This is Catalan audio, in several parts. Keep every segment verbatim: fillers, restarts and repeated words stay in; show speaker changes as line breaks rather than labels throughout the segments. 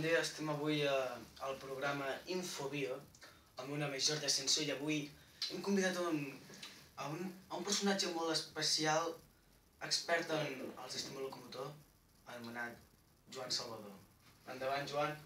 dia, estem avui al programa Infobio. El meu nom és Jordi Ascenso i avui hem convidat a un, a un, a un personatge molt especial, expert en el sistema locomotor, anomenat Joan Salvador. Endavant, Joan.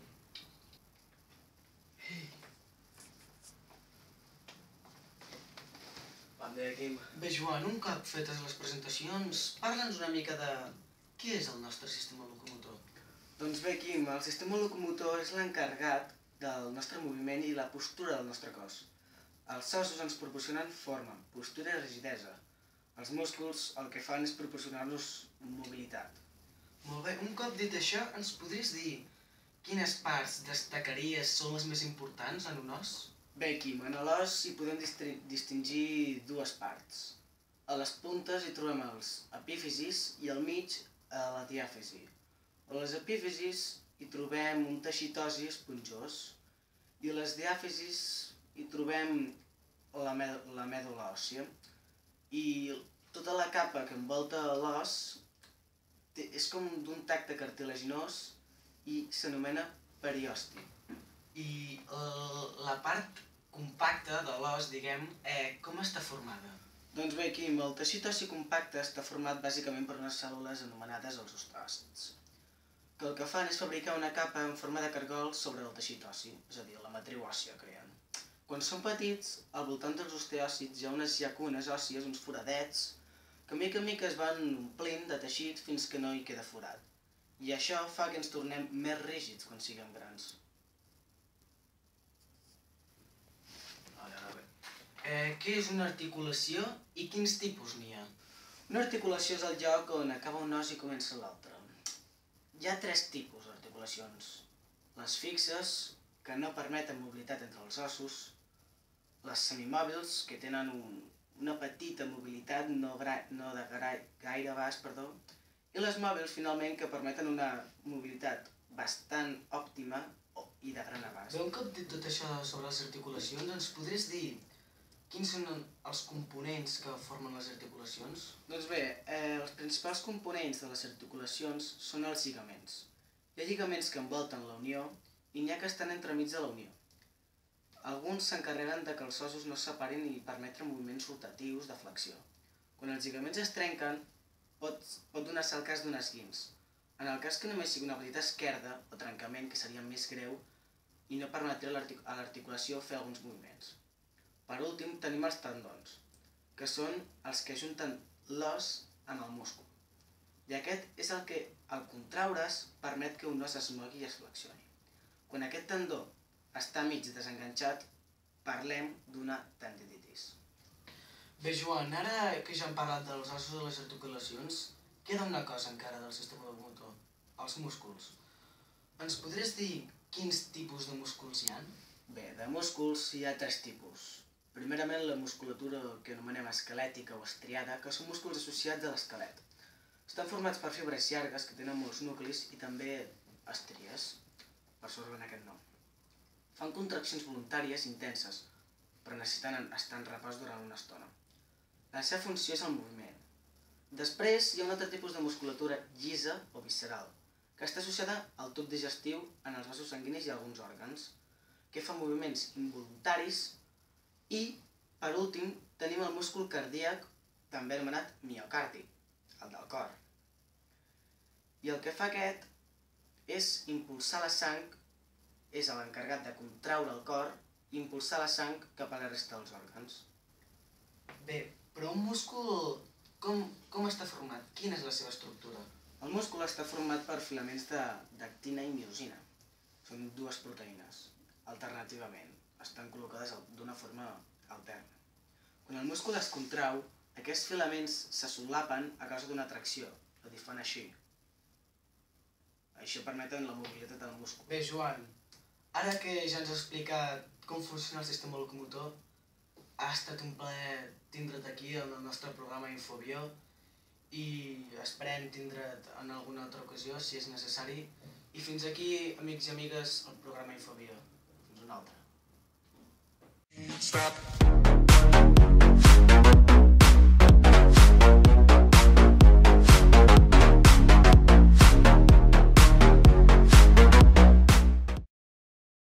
Bon dia, Quim. Bé, Joan, un cop fetes les presentacions, parla'ns una mica de què és el nostre sistema locomotor.
Doncs bé, Quim, el sistema locomotor és l'encarregat del nostre moviment i la postura del nostre cos. Els ossos ens proporcionen forma, postura i rigidesa. Els músculs el que fan és proporcionar-nos mobilitat.
Molt bé, un cop dit això, ens podries dir quines parts destacaries són les més importants en un os?
Bé, Quim, en l'os hi podem distingir dues parts. A les puntes hi trobem els epífisis i al mig la diàfisi. A les epífisis hi trobem un teixit ossi esponjós i a les diàfisis hi trobem la, la mèdula òssia. I tota la capa que envolta l'os és com d'un tacte cartilaginós i s'anomena periòstid.
I la part compacta de l'os, diguem, eh, com està formada?
Doncs bé, Quim, el teixit ossi compacte està format bàsicament per unes cèl·lules anomenades els ostòcits, que el que fan és fabricar una capa en forma de cargol sobre el teixit ossi, és a dir, la matriu òssia creen. Quan són petits, al voltant dels osteòcits hi ha unes llacunes òssies, uns foradets, que mica en mica es van omplint de teixit fins que no hi queda forat. I això fa que ens tornem més rígids quan siguem grans.
Eh, què és una articulació i quins tipus n'hi ha?
Una articulació és el lloc on acaba un os i comença l'altre. Hi ha tres tipus d'articulacions. Les fixes, que no permeten mobilitat entre els ossos, les semimòbils, que tenen un, una petita mobilitat, no, no de gaire abast, perdó, i les mòbils, finalment, que permeten una mobilitat bastant òptima i de gran abast.
Bé, un cop dit tot això sobre les articulacions, ens podries dir quins són els components que formen les articulacions?
Doncs bé, eh, els principals components de les articulacions són els lligaments. Hi ha lligaments que envolten la unió i n'hi ha que estan entremig de la unió. Alguns s'encarreguen de que els ossos no es separin i permeten moviments rotatius de flexió. Quan els lligaments es trenquen, pot, pot donar-se el cas d'un esquinç. En el cas que només sigui una petita esquerda o trencament, que seria més greu, i no permetria a l'articulació fer alguns moviments. Per últim, tenim els tendons, que són els que ajunten l'os amb el múscul. I aquest és el que, al contraure's, permet que un os es mogui i es flexioni. Quan aquest tendó està mig desenganxat, parlem d'una tendinitis.
Bé, Joan, ara que ja hem parlat dels ossos i les articulacions, queda una cosa encara del sistema locomotor, els músculs. Ens podries dir quins tipus de músculs hi ha?
Bé, de músculs hi ha tres tipus. Primerament, la musculatura que anomenem esquelètica o estriada, que són músculs associats a l'esquelet. Estan formats per fibres llargues que tenen molts nuclis i també estries, per això reben aquest nom. Fan contraccions voluntàries intenses, però necessiten estar en repòs durant una estona. La seva funció és el moviment. Després hi ha un altre tipus de musculatura llisa o visceral, que està associada al tub digestiu en els vasos sanguinis i alguns òrgans, que fa moviments involuntaris. I, per últim, tenim el múscul cardíac, també anomenat miocardi, el del cor. I el que fa aquest és impulsar la sang, és l'encarregat de contraure el cor i impulsar la sang cap a la resta dels òrgans.
Bé, però un múscul com, com està format? Quina és la seva estructura?
El múscul està format per filaments d'actina i miosina. Són dues proteïnes, alternativament. Estan col·locades d'una forma alterna. Quan el múscul es contrau, aquests filaments se solapen a causa d'una tracció, és a dir, fan així. Això permet la mobilitat del múscul.
Bé, Joan, ara que ja ens has explicat com funciona el sistema locomotor, ha estat un plaer tindre't aquí en el nostre programa Infobio i esperem tindre't en alguna altra ocasió, si és necessari. I fins aquí, amics i amigues, el programa Infobio. Fins una altra.
Stop.